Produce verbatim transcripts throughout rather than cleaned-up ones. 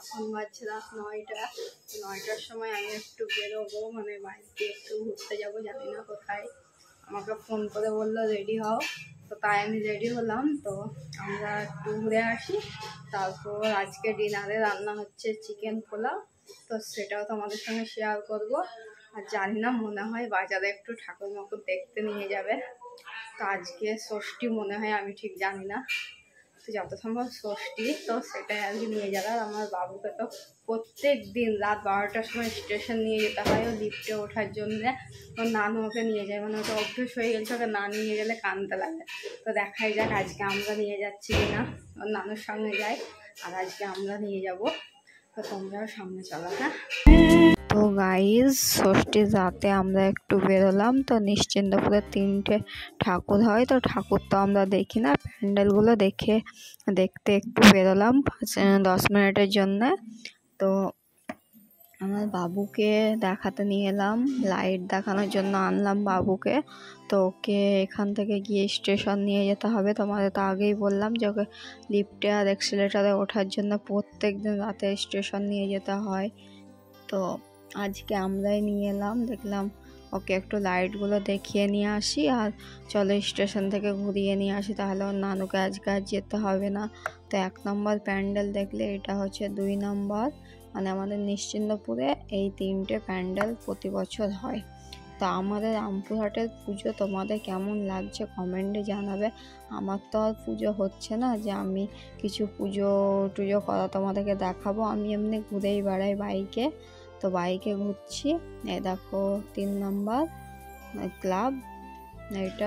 এখন বাজছে রাত নয়টা। নয়টার সময় আমি একটু বেরোবো, মানে বাড়িতে একটু ঘুরতে যাবো, জানি না কোথায়। আমাকে ফোন করে বললো রেডি হও, তো তাই আমি রেডি হলাম। তো আমরা একটু ঘুরে আসি, তারপর আজকে ডিনারে রান্না হচ্ছে চিকেন পোলাও, তো সেটাও তোমাদের সঙ্গে শেয়ার করব। আর জানি না, মনে হয় বাজারে একটু ঠাকুর মাকুর দেখতে নিয়ে যাবে। তো আজকে ষষ্ঠী মনে হয়, আমি ঠিক জানি না, তো যত সম্ভব ষষ্ঠী, তো সেটাই আর কি নিয়ে যাবে। আর আমার বাবুকে তো প্রত্যেক দিন রাত বারোটার সময় স্টেশন নিয়ে যেতে হয় ও লিফটে ওঠার জন্যে। ওর নানু ওকে নিয়ে যায়, মানে ওটা অভ্যেস হয়ে গেছে, ওকে না নিয়ে গেলে কাঁদতে লাগে। তো দেখাই যাক আজকে আমরা নিয়ে যাচ্ছি কিনা, ওর নানুর সঙ্গে যাই আর আজকে আমরা নিয়ে যাব। তো তোমরাও সামনে চলো। হ্যাঁ, তো গাইজ ষষ্ঠীর রাতে আমরা একটু বেরোলাম। তো নিশ্চিন্তপুরে তিনটে ঠাকুর হয়, তো ঠাকুর তো আমরা দেখি না, প্যান্ডেলগুলো দেখে দেখতে একটু বেরোলাম পাঁচ দশ মিনিটের জন্যে। তো আমার বাবুকে দেখাতে নিয়ে এলাম, লাইট দেখানোর জন্য আনলাম বাবুকে। তো ওকে এখান থেকে গিয়ে স্টেশন নিয়ে যেতে হবে। তোমাদের তো আগেই বললাম যে ওকে লিফটে আর এক্সিলেটারে ওঠার জন্য প্রত্যেক দিন রাতে স্টেশন নিয়ে যেতে হয়। তো আজকে আমরাই নিয়ে এলাম, দেখলাম ওকে একটু লাইটগুলো দেখিয়ে নিয়ে আসি আর চলো স্টেশন থেকে ঘুরিয়ে নিয়ে আসি, তাহলে ওর নানুকে আজকে আর যেতে হবে না। তো এক নম্বর প্যান্ডেল দেখলে এটা হচ্ছে দুই নম্বর, মানে আমাদের নিশ্চিন্তপুরে এই তিনটে প্যান্ডেল প্রতি বছর হয়। তো আমাদের রামপুরহাটের পুজো তোমাদের কেমন লাগছে কমেন্টে জানাবে। আমার তো আর পুজো হচ্ছে না যে আমি কিছু পুজো টুজো করা তোমাদেরকে দেখাবো, আমি এমনি ঘুরেই বেড়াই বাইকে। তো বাইকে ঘুরছি, এই দেখো তিন নম্বর ক্লাব, এটা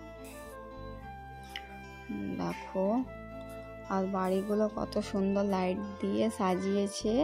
দেখো। আর বাড়িগুলো কত সুন্দর লাইট দিয়ে সাজিয়েছে।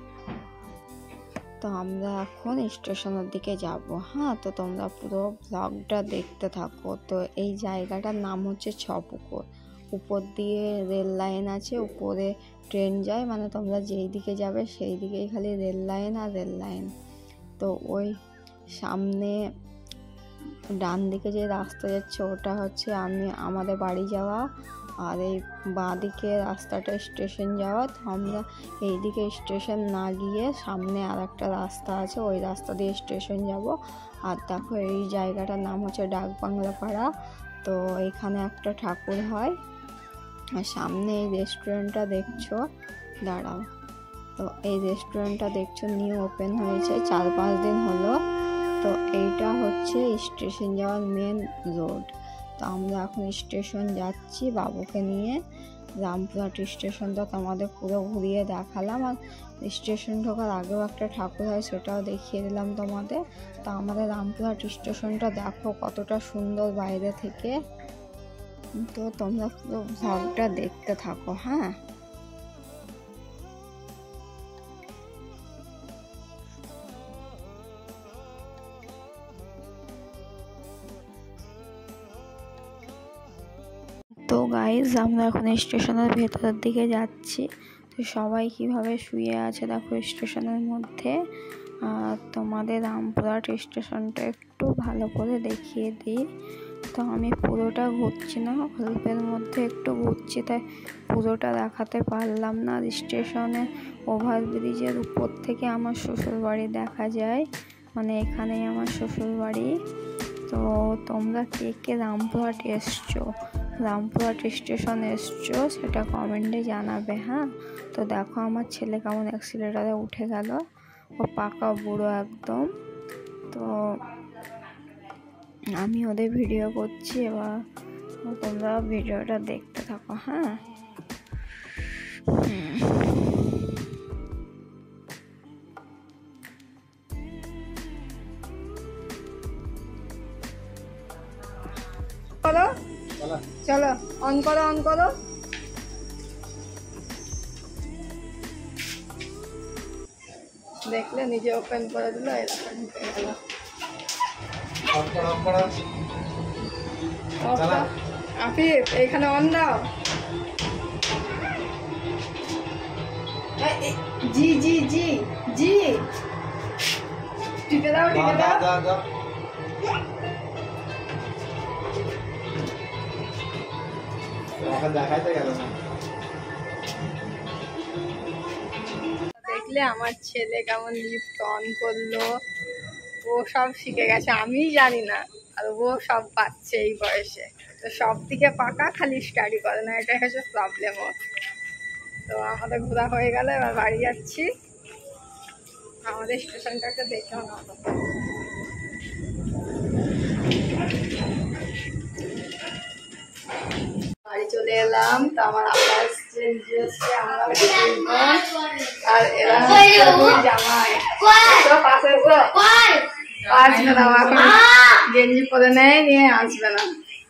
তো আমরা এখন স্টেশনের দিকে যাব। হ্যাঁ, তো তোমরা পুরো ব্লগটা দেখতে থাকো। তো এই জায়গাটার নাম হচ্ছে ছপুকুর, উপর দিয়ে রেল লাইন আছে, উপরে ট্রেন যায়, মানে তোমরা যেই দিকে যাবে সেই দিকেই খালি রেল লাইন আর রেল লাইন। তো ওই সামনে ডান দিকে যে রাস্তা যাচ্ছে ওটা হচ্ছে আমি আমাদের বাড়ি যাওয়া, আর এই বাঁ দিকে রাস্তাটা স্টেশন যাওয়া। তো আমরা এই দিকে স্টেশন না গিয়ে সামনে আর একটা রাস্তা আছে, ওই রাস্তা দিয়ে স্টেশন যাব। আর দেখো এই জায়গাটার নাম হচ্ছে ডাকবাংলা পাড়া। তো এখানে একটা ঠাকুর হয়, আর সামনে এই রেস্টুরেন্টটা দেখছো, দাঁড়াও। তো এই রেস্টুরেন্টটা দেখছো নিউ ওপেন হয়েছে, চার পাঁচ দিন হলো। তো এইটা হচ্ছে স্টেশন যাওয়ার মেন রোড। তো আমরা এখন স্টেশন যাচ্ছি বাবুকে নিয়ে। রামপুরহাট স্টেশনটা তোমাদের পুরো ঘুরিয়ে দেখালাম, আর স্টেশন ঢোকার আগেও একটা ঠাকুর হয় সেটাও দেখিয়ে দিলাম তোমাদের। তো আমাদের রামপুরহাট স্টেশনটা দেখো কতটা সুন্দর বাইরে থেকে। তো তোমরা পুরো ভ্লগটা দেখতে থাকো। হ্যাঁ, তো গাইজ আমরা এখন স্টেশনের ভেতরের দিকে যাচ্ছি। তো সবাই কিভাবে শুয়ে আছে দেখো স্টেশনের মধ্যে। আর তোমাদের রামপুরহাট স্টেশনটা একটু ভালো করে দেখিয়ে দিই। তো আমি পুরোটা ঘুরছি না, অল্পের মধ্যে একটু ঘুরছি, তাই পুরোটা দেখাতে পারলাম না। স্টেশনে ওভারব্রিজের উপর থেকে আমার শ্বশুরবাড়ি দেখা যায়, মানে এখানেই আমার শ্বশুরবাড়ি। তো তোমরা কে কে রামপুরহাট এসছো, রামপুরহাট স্টেশন এসছো, সেটা কমেন্টে জানাবে। হ্যাঁ, তো দেখো আমার ছেলে কেমন অ্যাক্সিলেটারে উঠে গেল, ও পাকা বুড়ো একদম। তো আমি ওদের ভিডিও করছি, এবার তোমরা ভিডিওটা দেখতে থাকো। হ্যাঁ, চলো চলো অন করো অন করো। দেখলে নিজে ওপেন করে দিল, এরকম ঢুকে গেল। আফিফ এইখানে অন দাও। জি জি জি জি টিপে দাও টিপে দাও। দেখাইতে গেল না। দেখলে আমার ছেলে কেমন লিফট অন করলো, ও সব শিখে গেছে, আমি জানি না, আর ও সব পাচ্ছে এই বয়সে। তো সব দিকে পাকা, খালি স্টাডি করে না, এটা হচ্ছে প্রবলেম ওর। তো আমাদের ঘোরা হয়ে গেল, এবার বাড়ি যাচ্ছি। আমাদের স্টেশনটাকে দেখে না, বাড়ি চলে এলাম। তো আমার আব্বা এসছে, আর এরা জামাই পাশে আসবে না, এখন গেঞ্জি পরে নেয়, নিয়ে আসবে না।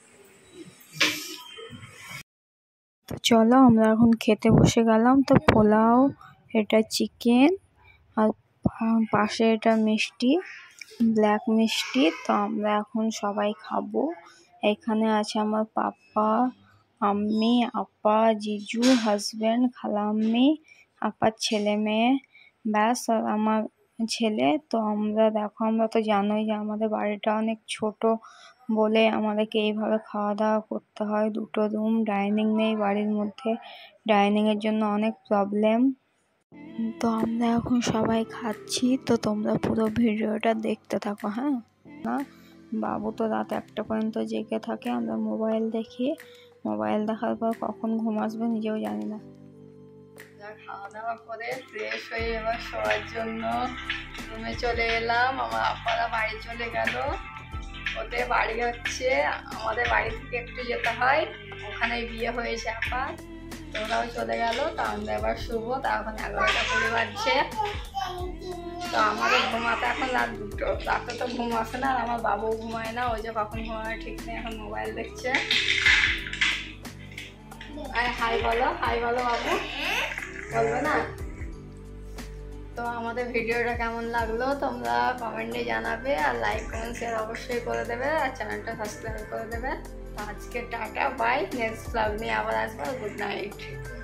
তো চলো আমরা এখন খেতে বসে গেলাম। তো পোলাও, এটা চিকেন, আর পাশে এটা মিষ্টি, ব্ল্যাক মিষ্টি। তো আমরা এখন সবাই খাবো। এখানে আছে আমার পাপা, আম্মি, আপা, জিজু, হাজব্যান্ড, খালাম্মি, আপার ছেলে মেয়ে, ব্যাস, আর আমার ছেলে। তো আমরা দেখো, আমরা তো জানোই যে আমাদের বাড়িটা অনেক ছোট বলে আমাদেরকে এইভাবে খাওয়া দাওয়া করতে হয়। দুটো রুম, ডাইনিং নেই বাড়ির মধ্যে, ডাইনিং এর জন্য অনেক প্রবলেম। তো আমরা এখন সবাই খাচ্ছি, তো তোমরা পুরো ভিডিওটা দেখতে থাকো। হ্যাঁ, না বাবু তো রাত একটা পর্যন্ত জেগে থাকে, আমরা মোবাইল দেখি, মোবাইল দেখার পর কখন ঘুম আসবে নিজেও জানি না। খাওয়া দাওয়া করে ফ্রেশ হয়ে এবার শোয়ার জন্য রুমে চলে এলাম। আমার আপারা বাড়ি চলে গেল, ওদের বাড়ি হচ্ছে আমাদের বাড়ি থেকে একটু যেতে হয়, ওখানে বিয়ে হয়েছে আপা, ওরাও চলে গেল। তো আমরা এবার শুভ, তা এখন এগারোটা কুড়ি বাজছে। তো আমাদের ঘুমাতে এখন রাত দুটো, রাতে তো ঘুম আসে না, আর আমার বাবু ঘুমায় না, ওই যে কখন ঘুমায় ঠিক নেই, এখন মোবাইল দেখছে। আরে হাই বলো, হাই বলো বাবু, বলবে না? তো আমাদের ভিডিওটা কেমন লাগলো তোমরা কমেন্টে জানাবে, আর লাইক কমেন্ট শেয়ার অবশ্যই করে দেবে, আর চ্যানেলটা সাবস্ক্রাইব করে দেবে। তো আজকে টাটা, বাই, নেক্সট ব্লগ নিয়ে আবার আসবো। Good night.